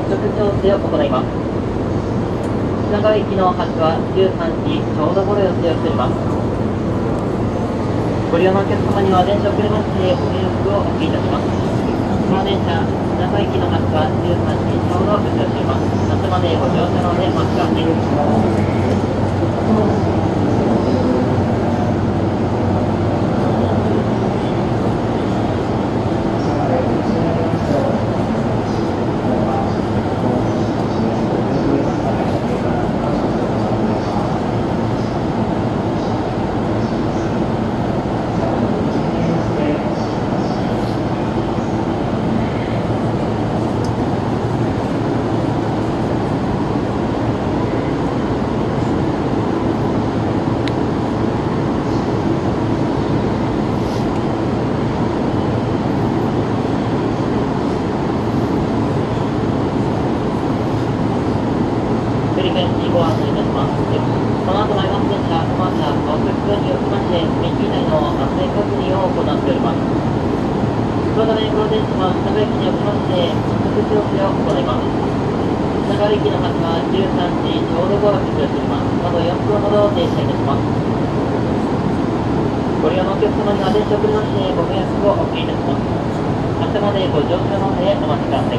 速調整を行います。品川行きの発は13時ちょうど頃予定をしております。ご利用のお客様には電車遅れましてご迷惑をおかけいたします。この電車、品川行きの発は13時ちょうど予定をしております。夏までご乗車のでお待ちください。ご案内いたします。この後参ります電車、また到着におきまして、駅内の安全確認を行っております。そのため、この電車は品川駅におきまして、速調整を行います。品川駅の発は13時ちょうど頃出発しております。あと4分ほど停車いたします。ご利用のお客様には電車を遅れまして、ご迷惑をおかけいたします。明日までご乗車のでお待ちください。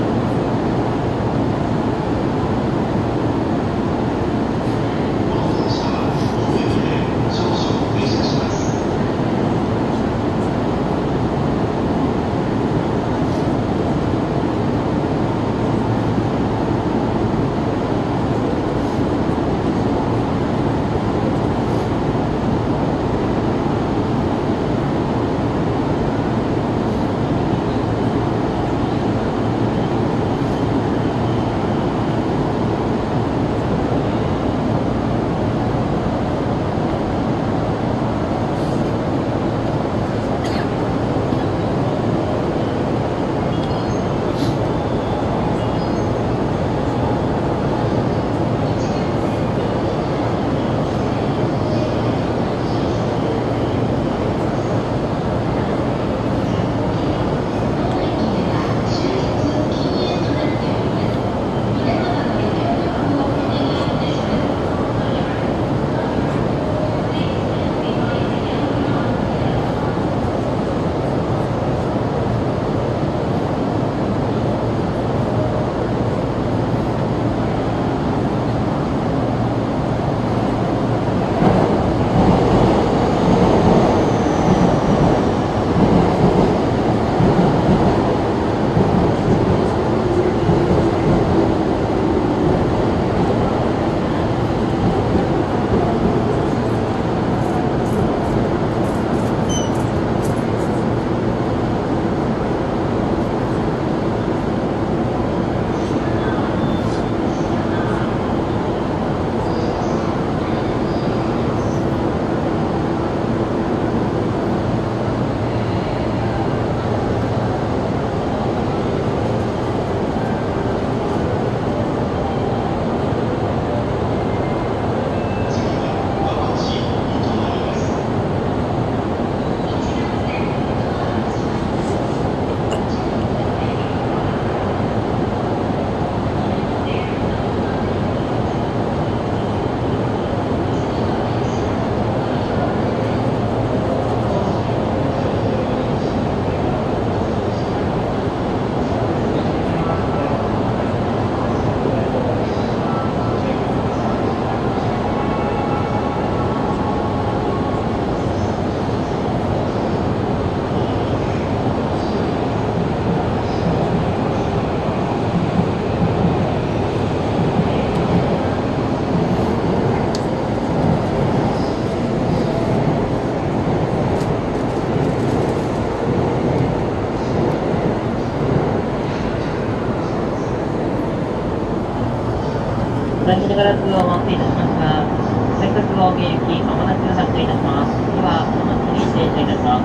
座席のガラスをお待ちいたしました。快速号行き、まもなく発車いたします。では、お待ちに停車いたします。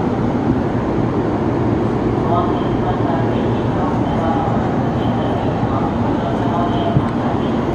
お待ちしました。京浜東北は、現在です。ご乗車のでお待ちください。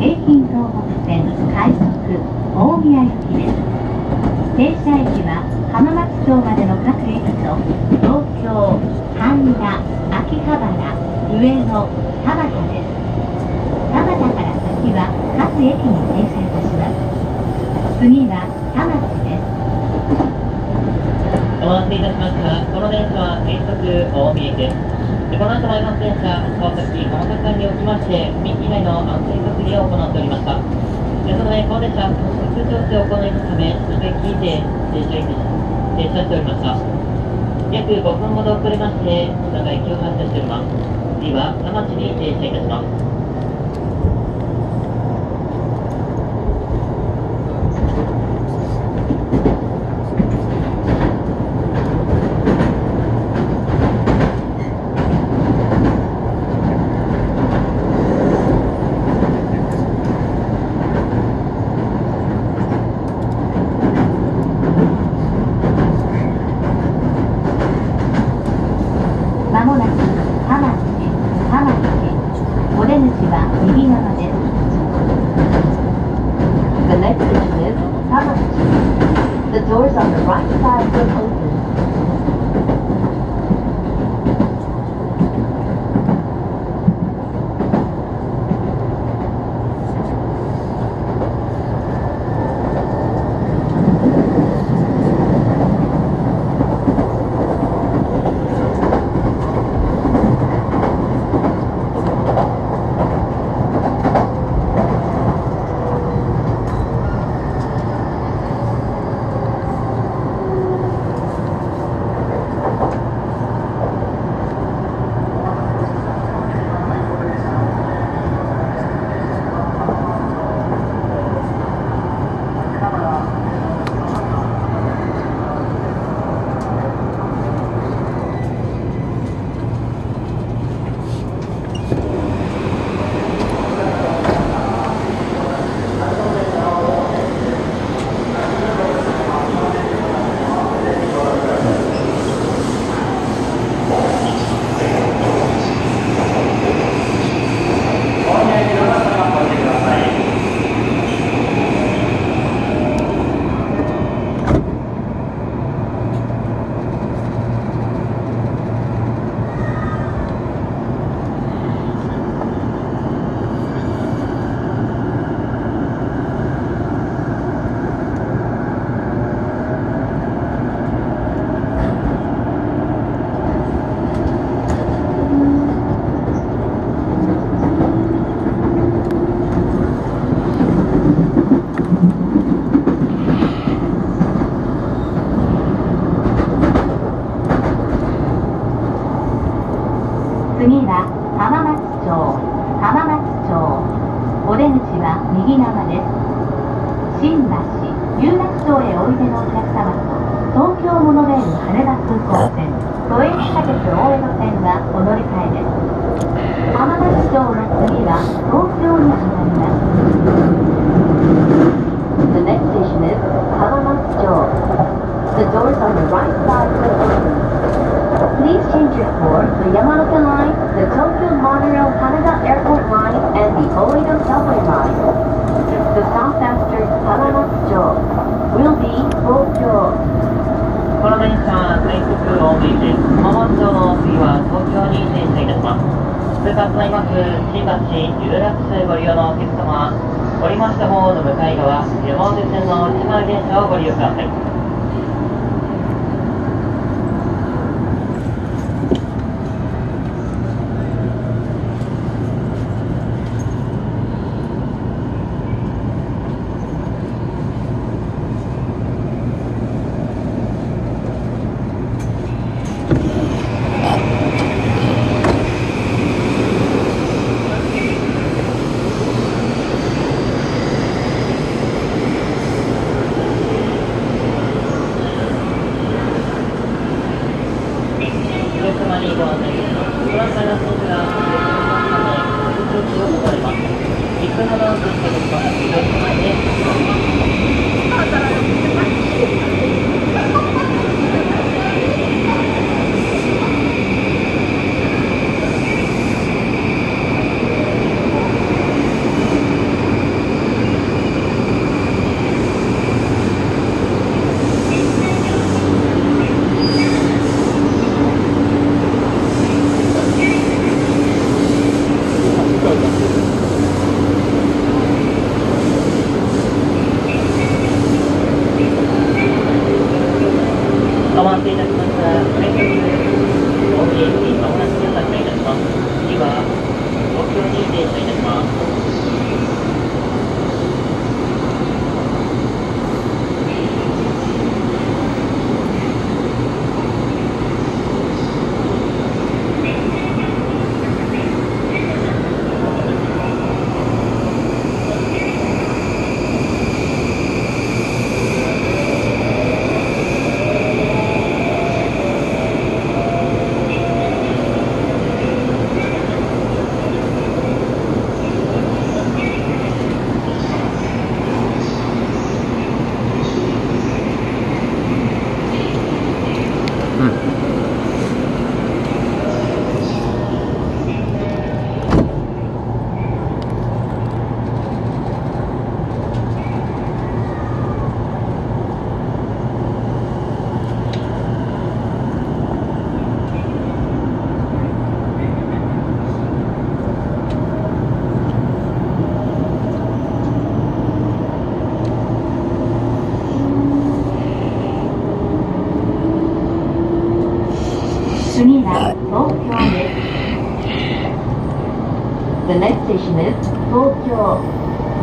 京浜東北線快速大宮行きです。停車駅は浜松町までの各駅と東京、半田、秋葉原、上野、田端です。田端から先は各駅に停車いたします。次は田町です。 お待たせいたしました。この電車は原則大宮駅です。この後参ります電車、川崎浜崎間におきまして、踏切内の安全確認を行っておりました。そのため、この電車、普通調整を行いますため、各駅で停車しておりました。約5分ほど遅れまして、長駅を発車しております。次は田町に停車いたします。 まもなく田町、お出口は右側です。The next station is Hamachi. The doors on the right side will open. 次は浜松町。お出口は右側です。新橋、有楽町へおいでのお客様と東京モノレール羽田空港線、都営地下鉄大江戸線はお乗り換えです。浜松町の次は東京に上がります。The next station is 浜松町. The doors on the right side will open.Please change your floor to the Yamanote Line, the Tokyo Monorail Haneda Airport Line, and the Oedo Subway Line. The stop after Hamamatsucho will be Tokyo. この電車は快速大宮駅です。浜松町の次は東京に停車いたします。通過となります新橋有楽町へご利用のお客様、降りました方の向かい側、山手線の内回り電車をご利用ください。 から開業中、大宮駅まもなく到着いたします。次は東京に停車いたします。 次は東京です。The next station is 東京。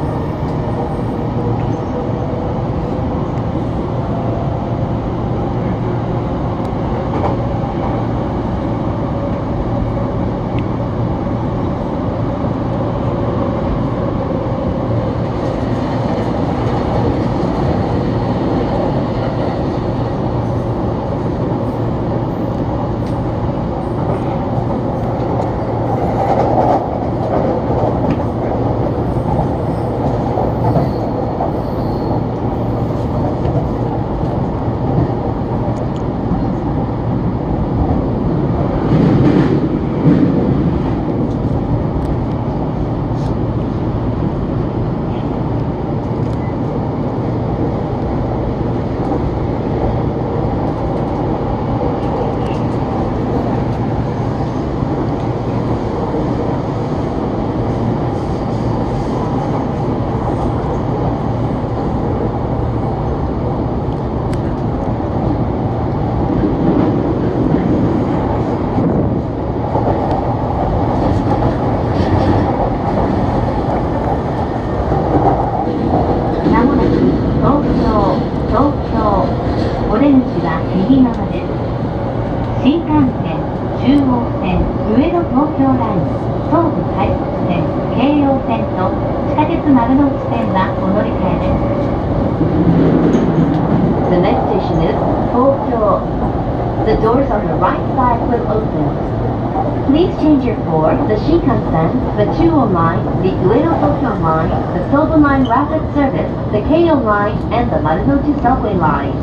お出口は右側です。新幹線、中央線、上野東京ライン、東武快速線、京葉線と地下鉄丸の内線はお乗り換えです。The next station is 東京。The doors on the right side will open. Please change your for the Shinkansen, the Chuo Line, the Ueno Tokyo Line, the Sobu Line Rapid Service, the Keio Line, and the Marunouchi Subway Line.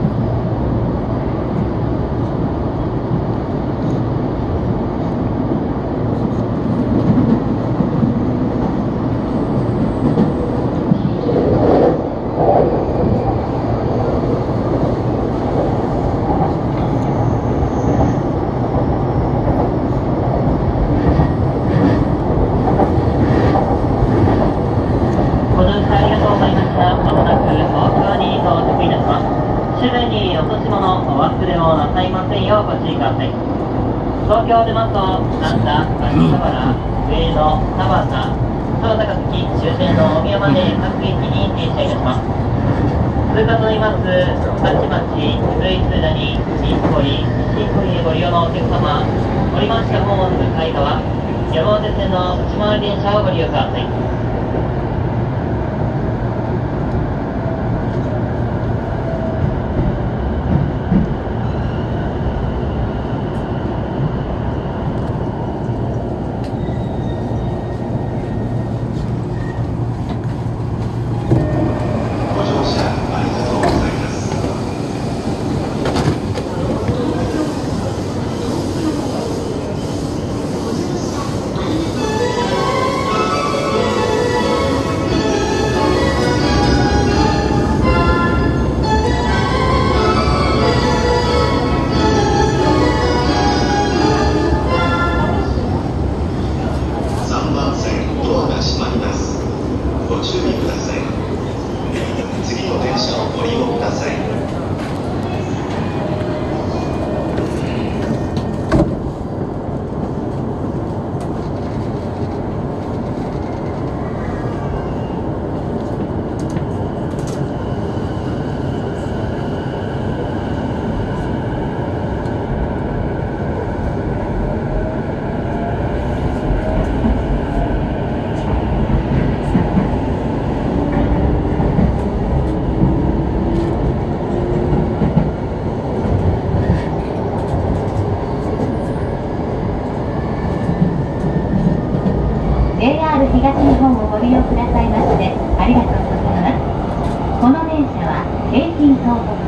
東京を出ますと、神田、秋葉原、上野、田端、その高槻、終点の大宮まで各駅に停車いたします。通過となります、八町、鶯谷、新堀、西堀へご利用のお客様、降りましたホーム向かい側、山手線の内回り電車をご利用ください。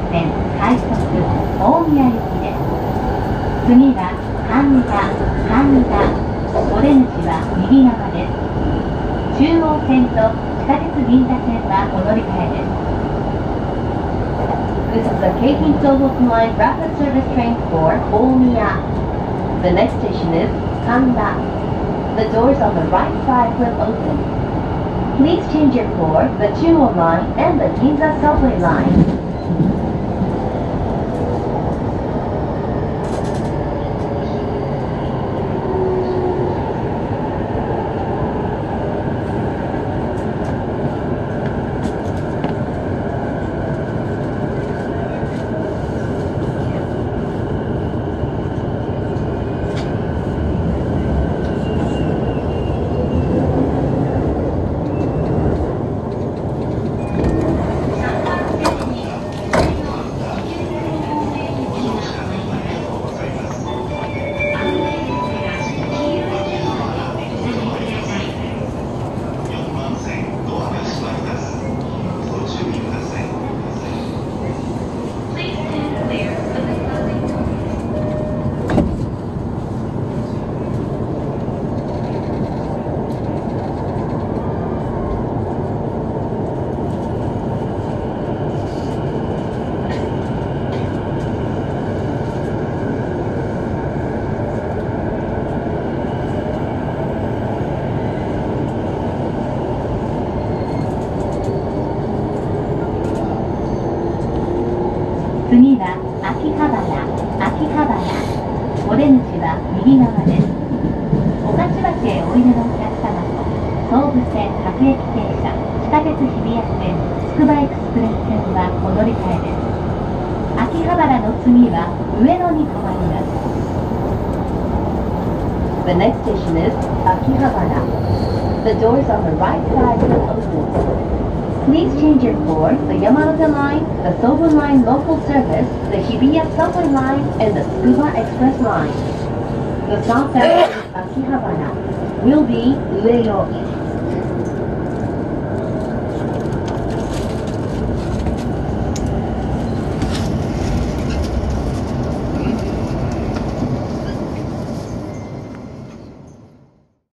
線快速大宮行きです。次は神田、お出口は右側です。中央線と地下鉄銀座線はお乗り換えです。This is the Keihin Tohoku Line rapid service train for Omiya. The next station is Kanda. The doors on the right side will open. Please change your for the Chuo Line and the Ginza subway line. 次は秋葉原。お出口は右側です。御徒町へおいでのお客様と総武線各駅停車、地下鉄日比谷線、つくばエクスプレス線はお乗り換えです。秋葉原の次は上野に停まります。The next station is Akihabara. The doors on the right side will open. Please change your for the Yamanote Line, the Sobu Line local service, the Hibiya subway line, and the Tsukuba Express line. The stop at Akihabara will be Ueyo.